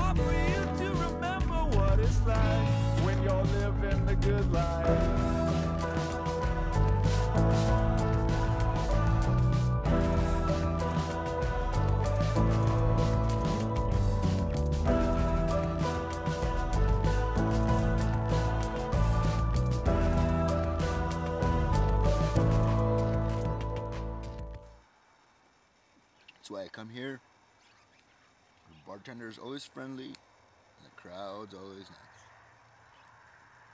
hard for you to remember what it's like when you're living the good life. That's why I come here. The bartender is always friendly, and the crowd's always nice.